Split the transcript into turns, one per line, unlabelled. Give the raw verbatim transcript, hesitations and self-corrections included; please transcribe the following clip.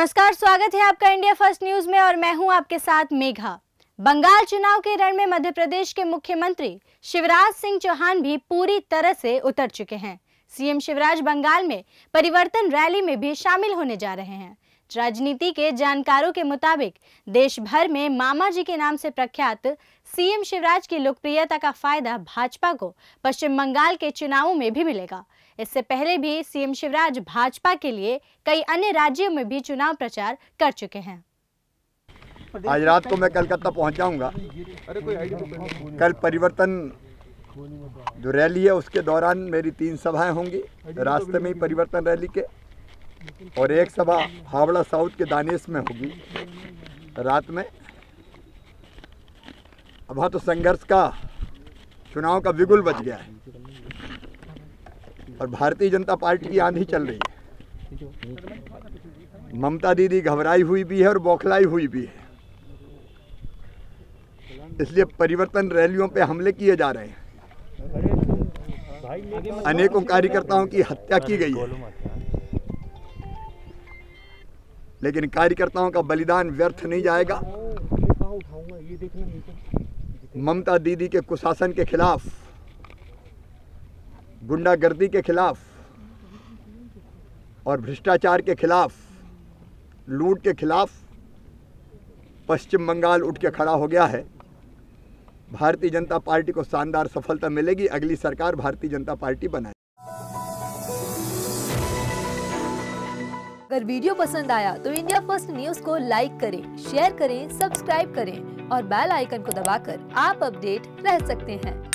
नमस्कार, स्वागत है आपका इंडिया फर्स्ट न्यूज में और मैं हूं आपके साथ मेघा। बंगाल चुनाव के रण में मध्य प्रदेश के मुख्यमंत्री शिवराज सिंह चौहान भी पूरी तरह से उतर चुके हैं। सीएम शिवराज बंगाल में परिवर्तन रैली में भी शामिल होने जा रहे हैं। राजनीति के जानकारों के मुताबिक देश भर में मामा जी के नाम से प्रख्यात सीएम शिवराज की लोकप्रियता का फायदा भाजपा को पश्चिम बंगाल के चुनावों में भी मिलेगा। इससे पहले भी सीएम शिवराज भाजपा के लिए कई अन्य राज्यों में भी चुनाव प्रचार कर चुके हैं।
आज रात को मैं कलकत्ता पहुंच जाऊंगा। कल परिवर्तन जो रैली है उसके दौरान मेरी तीन सभाएं होंगी रास्ते में ही परिवर्तन रैली के, और एक सभा हावड़ा साउथ के दानेश में होगी रात में। अब वहाँ तो संघर्ष का चुनाव का बिगुल बच गया है और भारतीय जनता पार्टी की आंधी चल रही है। ममता दीदी घबराई हुई भी है और बौखलाई हुई भी है, इसलिए परिवर्तन रैलियों पे हमले किए जा रहे हैं। अनेकों कार्यकर्ताओं की हत्या की गई है, लेकिन कार्यकर्ताओं का बलिदान व्यर्थ नहीं जाएगा। ममता दीदी के कुशासन के खिलाफ, गुंडागर्दी के खिलाफ और भ्रष्टाचार के खिलाफ, लूट के खिलाफ पश्चिम बंगाल उठ के खड़ा हो गया है। भारतीय जनता पार्टी को शानदार सफलता मिलेगी। अगली सरकार भारतीय जनता पार्टी बनाए।
अगर वीडियो पसंद आया तो इंडिया फर्स्ट न्यूज को लाइक करें, शेयर करें, सब्सक्राइब करें और बेल आइकन को दबाकर आप अपडेट रह सकते हैं।